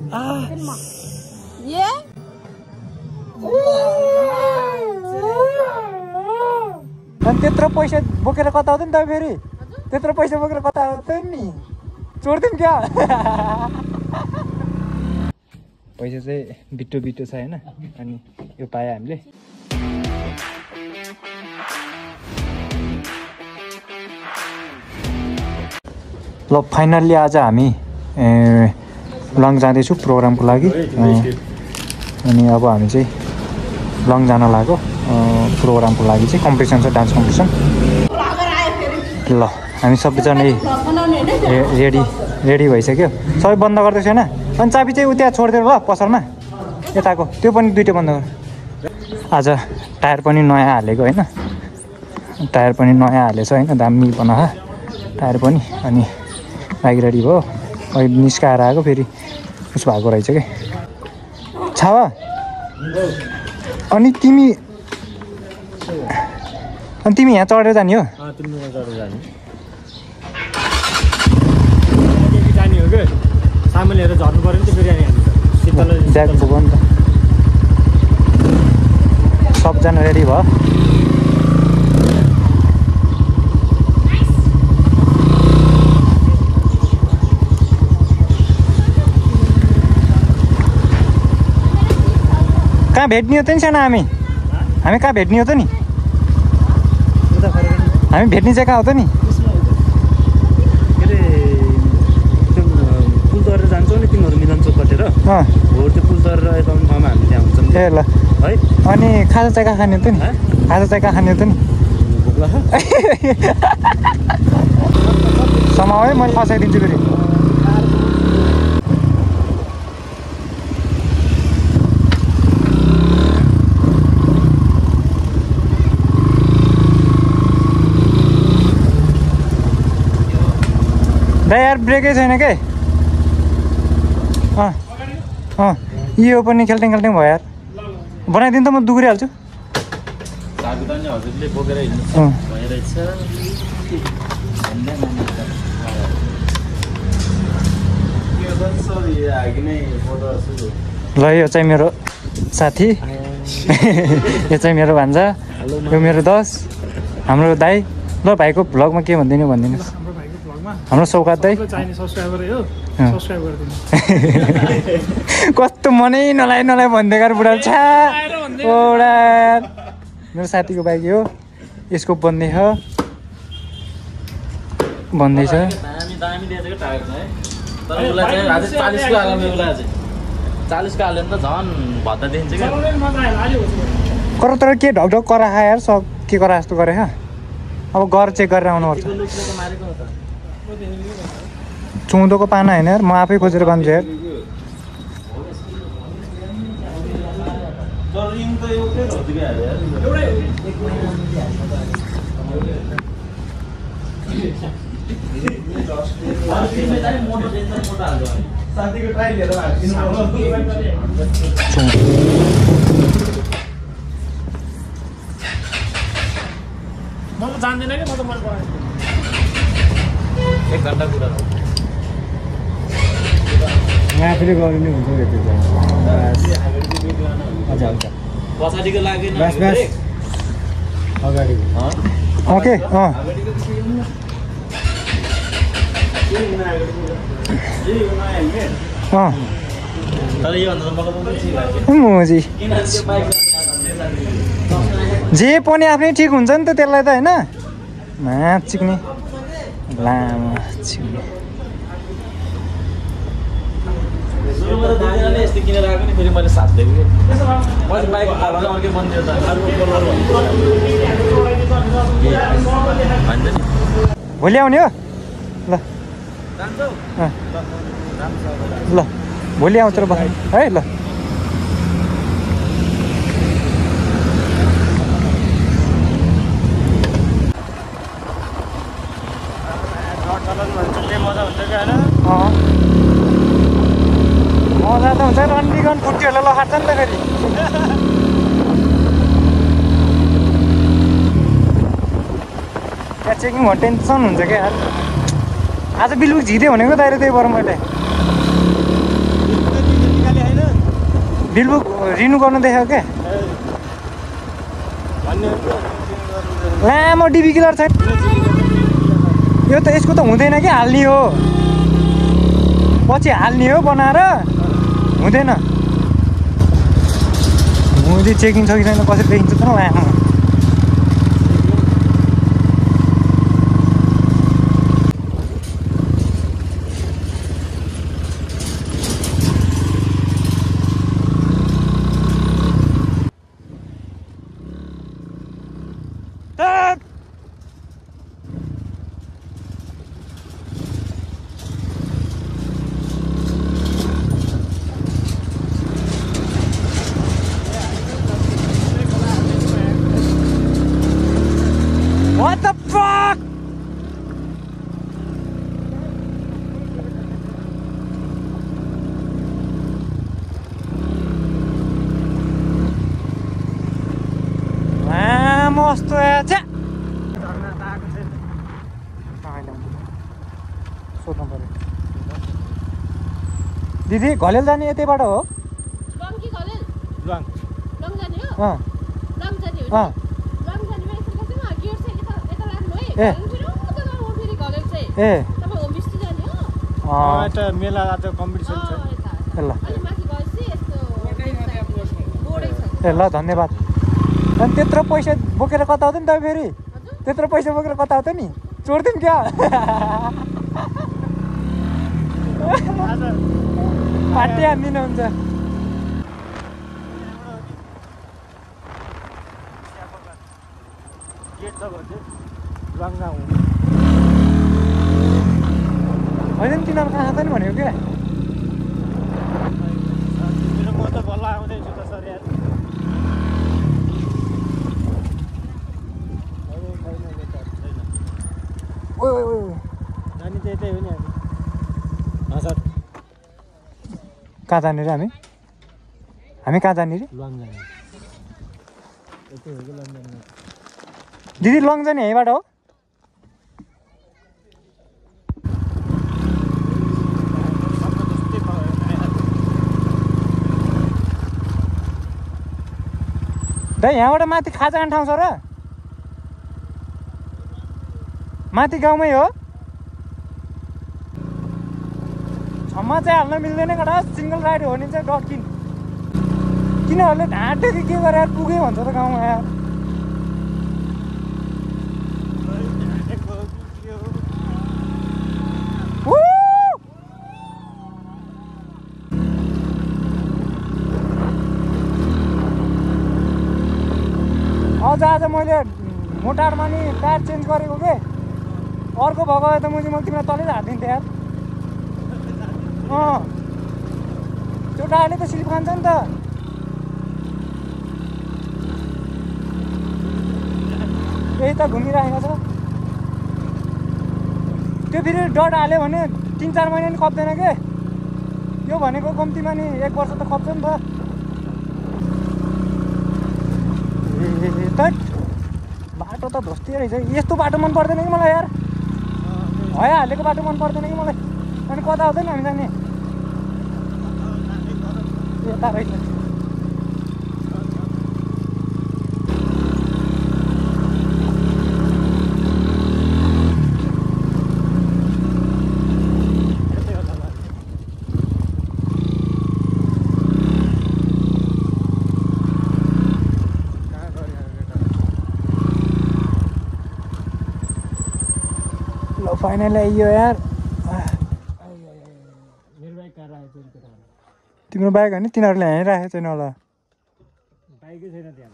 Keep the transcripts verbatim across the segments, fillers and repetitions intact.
ये अनि त्यत्रो पैसा बोकेर कता आउँथ्यो नि त फेरि त्यत्रो पैसा बोकेर कता आउँथ्यो नि छोड्दिउँ क्या पैसा चाहिँ बिट्टो बिट्टो छ होइन अनि यो पायो हामीले ल फाइनल्ली आज हामी लङ जाँदैछु प्रोग्रामको लागि अनि अब हामी चाहिँ लङ जान लाग्यो प्रोग्रामको लागि चाहिँ कम्पिटिसन छ डान्स कम्पिटिसन ल हामी सबैजना रेडी रेडी भइसक्यो सबै बन्द गर्दैछ होइन अनि चाबी चाहिँ उता छोडिदिएर ल पसलमा यताको त्यो पनि दुइटै बन्द गर आज टायर पनि नयाँ हालेको होइन टायर पनि नयाँ हालेछ होइन दामी बनाएको टायर पनि अनि लागि रेडी भयो अहिले निस्काएर आएको फेरि उस भएको रहेछ कि छावा अनि तिमी अनि तिमी यहाँ चढेर जाने हो जाने हो कि सामान लिएर झर्नु पऱ्यो नि त फेरि शीतल ज्याक पुग्यो नि त सबजना रेडी भयो कहाँ भेट्ने हो त नि सानो हामी हामी कहाँ भेट्ने हो त नि हामी भेट्ने चाहिँ कहाँ हो त नि के अरे त्यो पुल तरेर जान्छौ नि तिमीहरू मिलन चोक कटेर अँ हो त्यो पुल तरेर यता ठाउँमा हामी त्यहाँ हुन्छौँ ए ल है अनि खाजा चाहिँ कहाँ खाने हो त नि खाजा चाहिँ कहाँ खाने हो त नि भोक लाग्छ समाउ है मैले फसाइदिन्छु फेरि दाइ यार ब्रेकै छैन के अँ अँ यो पनि खेल्टेङ खेल्टेङ भयो यार बनाइदिनु त म दुग्रिहाल्छु ल यो चाहिँ मेरो साथी यो चाहिँ मेरो भान्जा यो मेरो दस हाम्रो दाइ ल भाइको भ्लगमा के भनिदिनु भनिदिनुहोस् हाम्रो सौकात दाइ कस्तो मनै नलाइ नलाइ भन्दै बुढा छा ओडा मेरो साथीको बाइक हो यसको बन्दैछ बन्दैछ कर तर के ढकढक करा यार सब के करा जस्तो गरे अब घर चेक गरेर आउनुपर्छ चौधोको पाना होइन यार म आफै खोजेर भन्छु यार म त जान्दिनँ कि म त मन पराएँ एक घन्टा कुरा यहाँ फेरि गर्नु नि हुन्छ हजुर हुन्छ पछाडिको लागि बस बस अगाडि ओके अँ अँ मोजी जे पनि आफ्नै ठिक हुन्छ नि त त्यसलाई त होइन माथ चिक्ने लामो चिक्ने भोलि आउने हो ल ल भोलि आउँछ र बस है ल मजा त हुन्छ रन्डीगन फुर्तीहरूले लखाट्छ नि त फेरि त्यहाँ चेकिङ हो टेन्सन हुन्छ क्या यार आज बिलुक झिक्दै भनेको दाइरे त्यही भएर मैले बिल बुक रिन्यू गर्नु देख्यो क्या लामो डिबी किलर छ यो त यसको त हुँदैन कि हाल्ने हो पछि हाल्ने हो बनाएर हुँदैन मुदी चेकिङ छ कि छैन कसरी देखिन्छ त लामो What the fuck? Ah, mस्तो aja. सोध्नु पर्यो दिदी घलेल जाने यतैबाट हो लङ्की घलेल लङ लङ जाने हो अँ लङ जाने हो अँ लङ जाने मान्छे कसैमा गियर चाहिँ यता यता लाग्नु है ए। घलेल फेरि उता जानु फेरि घलेल चाहिँ ए तपाईँ होमस्टे जाने हो अँ यता मेला आज कम्पिटिसन छ अँ, यता ल अलि माथि गएपछि यस्तो बोर्डै छ ए ल धन्यवाद अनि त्यत्रो पैसा बोकेर कता आउँथ्यो नि तपाईँ फेरि हजुर त्यत्रो पैसा बोकेर कता आउँथ्यो नि चोर्दिउँ क्या आज पार्टी हानिदिनु हुन्छ गेट छ भने लङ गाउँ होइन नि तिनीहरू कहाँ छ नि भनेको क्या मेरो म त बल्ल आउँदैछु त सर यार अरे छैन यता छैन ओ ओ, ओ जाने चाहिँ यतै हो नि हामी सर कहाँ जाने रे हामी हामी कहाँ जाने रे लङ जाने यतै हो कि लङ जाने दिदी लङ जाने यहीँबाट हो दाइ यहाँबाट माथि खाजा खाने ठाउँ छ र माथि गाउँमै हो छम्मा चाहिँ हाल्न मिल्दैन कटा सिङ्गल राइड हो भने चाहिँ डकिन किनहरूले ढाँट्यो कि के गरेर पुग्यो भन्छ त गाउँमा यार Woo! अझ आज मैले मोटारमा नि टायर चेन्ज गरेको के अर्को भएको भए त मैले मैले तिमीलाई तलै झारिदिन्थेँ यार अँ त्यो टायरले त स्लिप खान्छ नि त यही त घुमिरहेको छ त्यो फेरि डट हाल्यो भने तिन चार महिना नि खप्दैन के यो भनेको कम्तीमा नि एक वर्ष त खप्छ नि त ए त बाटो त धोस्ती रहेछ यस्तो बाटो मन पर्दैन कि मलाई यार भया हालेको बाटो मन पर्दैन कि मलाई अनि कता आउँदैन हामी जाने यता रहेछ फाइनली आइयो यार मेरो बाइक कहाँ राखेको छ नि तिम्रो बाइक होइन तिनीहरूले हाँइराखेको छैन होला बाइकै छैन त्यहाँ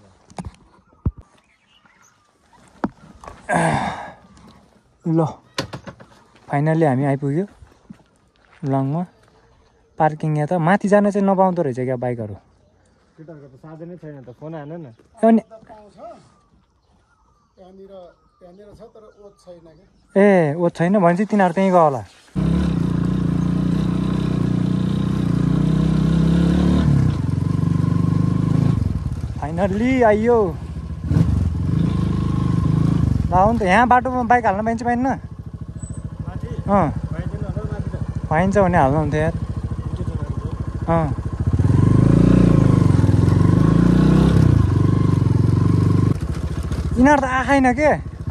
ल फाइनली हामी आइपुग्यो लङमा पार्किङ यहाँ त माथि जान चाहिँ नपाउँदो रहेछ क्या बाइकहरू केटाहरूको त साधनै छैन त फोन हान न अनि ए ओ छैन भने चाहिँ तिनीहरू त्यहीँ गयो होला फाइनल्ली आइयो ल हो नि त यहाँ बाटोमा बाइक हाल्न पाइन्छ पाइन्न अँ पाइन्छ भने हाल्नु हुन्थ्यो यार अँ यिनीहरू त आएन के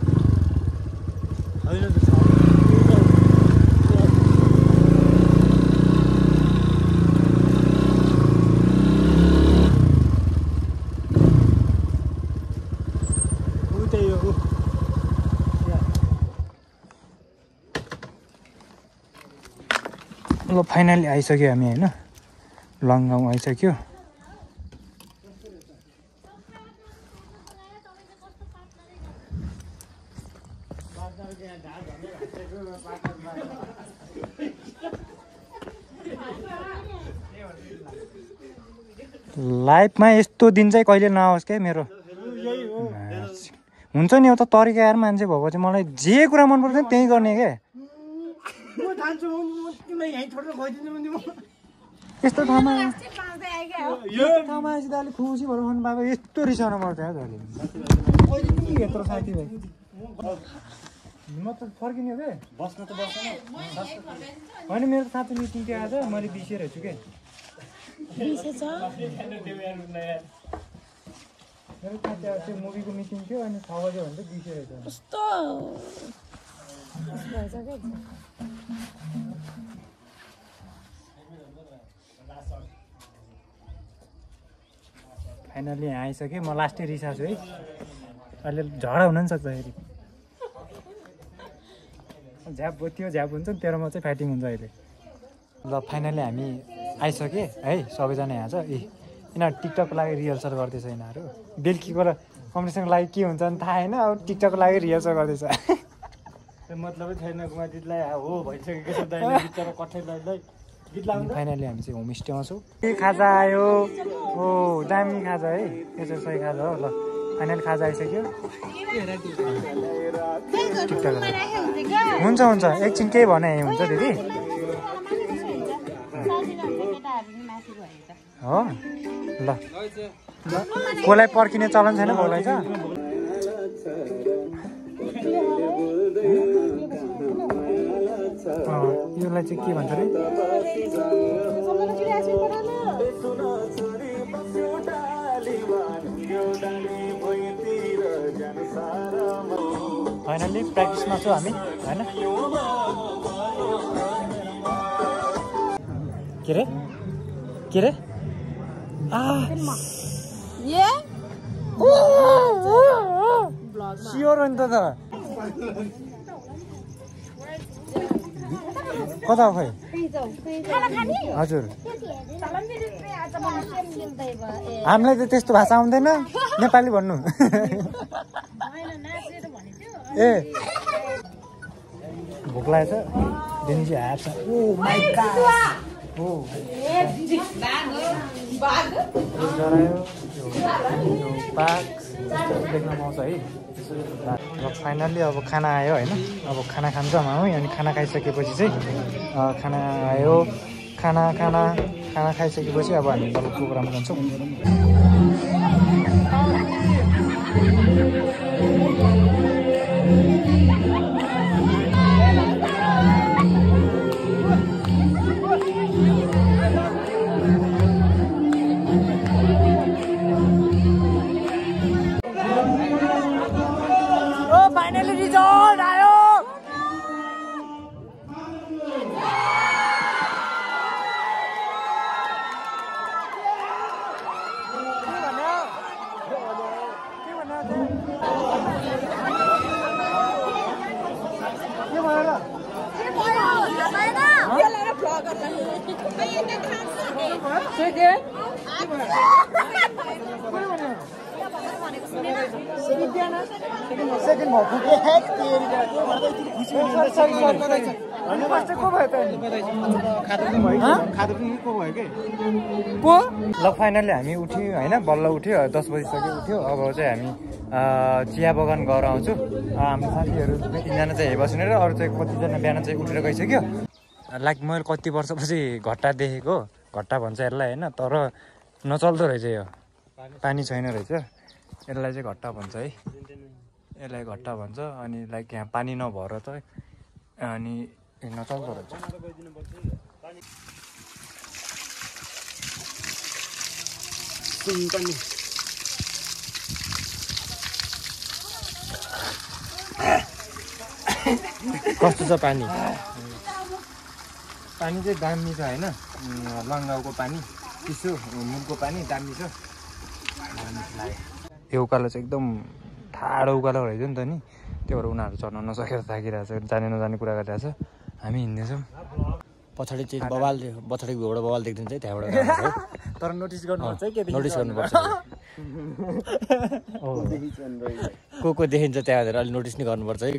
ल फाइनली आइसक्यो हामी होइन लङ गाउँ आइसक्यो लाइफमा यस्तो दिन चाहिँ कहिले नआओस् क्या मेरो हुन्छ नि एउटा तरिका यार मान्छे भएको चाहिँ मलाई जे कुरा मन पर्छ त्यही गर्ने क्या यस्तो ठाउँमा यस्तो ठाउँमा आएपछि त अलिक खुसी भएर भन्नु बाबा यस्तो रिसाउनु पर्थ्यो जहिले यत्रो साथीभाइ म त फर्किने के बस्न त बस्दैन होइन मेरो साथी मिटिङ थियो आज मैले बिर्सेर छु क्या मेरो साथी अब त्यो मुभीको मिटिङ थियो अनि छ बजे भने चाहिँ बिर्सेर फाइनली यहाँ आइसकेँ म लास्टै रिसा छु है अहिले झगडा हुन नि सक्छ फेरि झ्याप थियो झ्याप हुन्छ नि तेरोमा चाहिँ फाइटिङ हुन्छ अहिले ल फाइनली हामी आइसकेँ है सबैजना यहाँ छ ए यिनीहरू टिकटकको लागि रिहर्सल गर्दैछ यिनीहरू बेलुकीको कम्पिटिसनको लागि के हुन्छ नि थाहा होइन अब टिकटकको लागि रिहर्सल गर्दैछ मतलबै छैन कुमारीलाई हो भइसकेको फाइनली हामी चाहिँ होमस्टेमा छौँ के खाजा आयो हो दामी खाजा है यो चाहिँ सही खाजा हो ल फाइनली खाजा आइसक्यो हुन्छ हुन्छ एकछिन केही भने हुन्छ दिदी हो ल कसलाई पर्खिने चलन छैन कसलाई छ यसलाई चाहिँ के भन्छ अरे फाइनली प्र्याक्टिसमा छौँ हामी होइन के अरे के अरे स्योर हो नि त कता खै हजुर हामीलाई त त्यस्तो भाषा आउँदैन नेपाली भन्नु ए भोक लागेको छ दिनजी हात ओ माइ गॉड हो बाघ देख्न पाउँछ है र फाइनल्ली अब खाना आयो होइन अब खाना खान्छ हामी अनि खाना खाइसकेपछि चाहिँ खाना आयो खाना खाना खाना खाइसकेपछि अब हामी बल्ल प्रोग्राम जान्छौँ ल फाइनली हामी उठ्यौँ होइन बल्ल उठ्यो दस बजिसक्यो उठ्यो अब चाहिँ हामी चिया बगान गएर आउँछु हाम्रो साथीहरू दुई तिनजना चाहिँ बस्ने र अरू चाहिँ कतिजना बिहान चाहिँ उठेर गइसक्यो लाइक मैले कति वर्षपछि घट्टा देखेको घट्टा भन्छ यसलाई होइन तर नचल्दो रहेछ यो पानी छैन रहेछ यसलाई चाहिँ घट्टा भन्छ है यसलाई घट्टा भन्छ अनि लाइक यहाँ पानी नभएर त अनि नचल्दो रहेछ कस्तो छ पानी पानी चाहिँ दामी छ होइन लङ्गाउको पानी चिसो मुलको पानी दामी छ यो उकालो चाहिँ एकदम ठाडो उकालो रहेछ नि त नि त्यो भएर उनीहरू चढ्न नसकेर थाकिरहेछ जाने नजाने कुरा गरिरहेछ हामी हिँड्दैछौँ पछाडि चाहिँ बवाल पछाडि घुबाट बवाल देख्दिन्छ है त्यहाँबाट तर नोटिस गर्नुपर्छ है के नोटिस गर्नुपर्छ को को देखिन्छ त्यहाँ हेरेर अलिक नोटिस नै गर्नुपर्छ है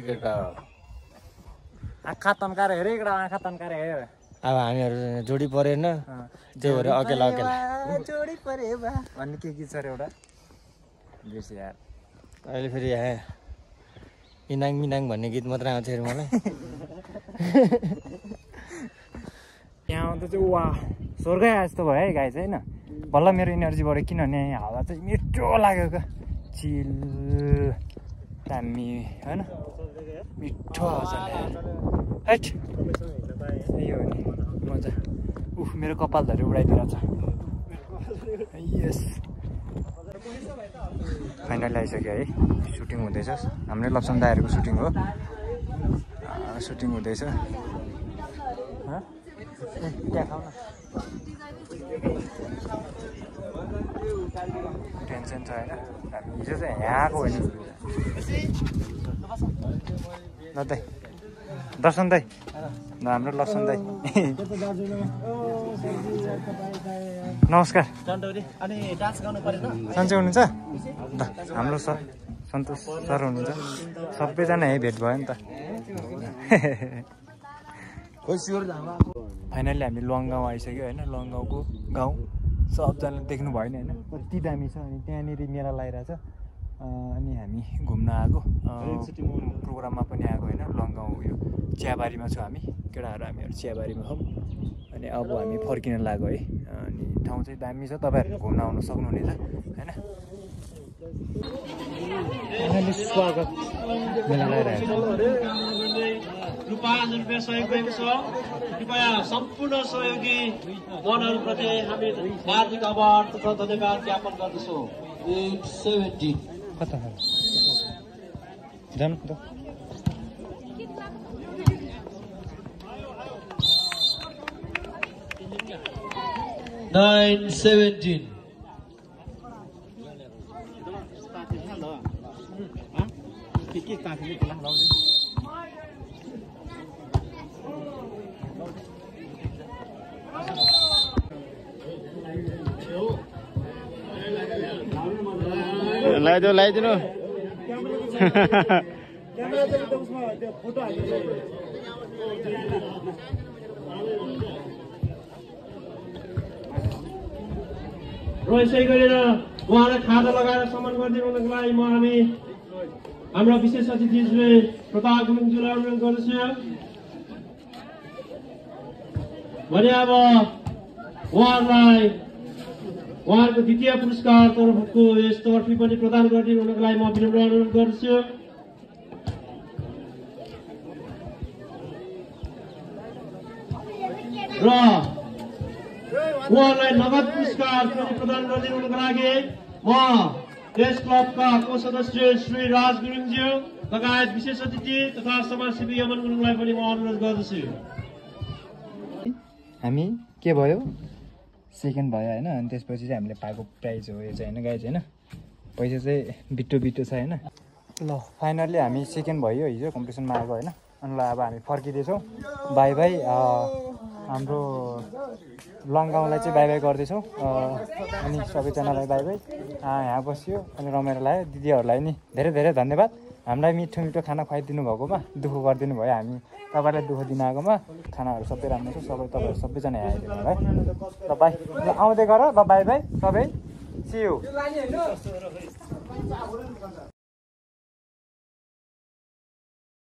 आँखा तन्काएर हेर एउटा आँखा तन्काएर हेर अब हामीहरू जोडी परेन त्यही भएर अकेला अकेला जोडी परे बा भन्ने के गीत छ अरे एउटा बिर्स यार अहिले फेरि यहाँ इनाङ मिनाङ भन्ने गीत मात्रै आउँछ अरे मलाई यहाँ आउँदा चाहिँ वा स्वर्गै आए जस्तो भयो है गाई चाहिँ होइन बल्ल मेरो इनर्जीबाट किनभने हावा चाहिँ मिठो लाग्यो क्या चिल दामी होइन मिठो हावा चल्यो हैट यो हो नि मजा उफ मेरो कपालधरि उडाइदिएर छ यस फाइनली आइसक्यो है सुटिङ हुँदैछ हाम्रै लप्सन दाइहरूको सुटिङ हो सुटिङ हुँदैछ त्यहाँ खाऊ न टेन्सन छ होइन हामी हिजो चाहिँ यहाँको होइन ल दाइ दर्शन दाइ हाम्रो लप्सन दाइ नमस्कार सन्चै हुनुहुन्छ ल हाम्रो सर सन्तोष सर हुनुहुन्छ सबैजना यहीँ भेट भयो नि त फाइनल्ली हामी लङ गाउँ आइसक्यो होइन लङ गाउँको गाउँ सबजनाले देख्नु भयो नि होइन कति दामी छ अनि त्यहाँनिर मेला लगाइरहेछ अनि हामी घुम्न आएको प्रोग्राममा पनि आएको होइन लङ गाउँ उयो चियाबारीमा छौँ हामी केटाहरू हामीहरू चियाबारीमा छौँ अनि अब हामी फर्किन लाग्यो है अनि ठाउँ चाहिँ दामी छ तपाईँहरू घुम्न आउन सक्नुहुनेछ होइन स्वागत मेला लगाइरहेको रु पाँच हजार रुपियाँ सहयोग गरेको छ कृपया सम्पूर्ण सहयोगी मनहरूप्रति हामी हार्दिक आभार तथा धन्यवाद ज्ञापन गर्दछौँ एट सेभेन्टिन कता जानु त नाइन सेभेन्टिन लगाइदिनु लगाइदिनु र यसै गरेर उहाँलाई खाजा लगाएर सम्मान गरिदिनुको लागि म हामी हाम्रा विशेष अतिथि श्री प्रताप गुरुङज्यूलाई अनुरोध गर्दछु भने अब उहाँहरूलाई उहाँहरूको द्वितीय पुरस्कार तर्फको यस ट्रफी पनि प्रदान गरिदिनुको लागि म विनम्र अनुरोध गर्दछु र उहाँलाई नगद पुरस्कार पनि प्रदान गरिदिनुको लागि म यस क्लबका को सदस्य श्री राज गुरुङज्यू लगायत विशेष अतिथि तथा समाजसेवी यमन गुरुङलाई पनि म अनुरोध गर्दछु हामी के भयो सेकेन्ड भयो होइन अनि त्यसपछि चाहिँ हामीले पाएको प्राइज हो यो चाहिँ होइन गाइज होइन पैसा चाहिँ बिट्टो बिट्टो छ होइन ल फाइनल्ली हामी सेकेन्ड भयो हिजो कम्पिटिसनमा आएको होइन अनि ल अब हामी फर्किँदैछौँ बाई बाई हाम्रो लङ गाउँलाई चाहिँ बाई बाई गर्दैछौँ अनि सबैजनालाई बाई बाई यहाँ बस्यो अनि रमाइलो लाग्यो दिदीहरूलाई नि धेरै धेरै धन्यवाद हामीलाई मिठो मिठो खाना खुवाइदिनु भएकोमा दुःख गरिदिनु भयो हामी तपाईँलाई दुःख दिन आएकोमा खानाहरू सबै राम्रो छ सबै तपाईँहरू सबैजना यहाँ आइदिनु है ल बाई ल आउँदै गर ल बाई बाई सबै सी यू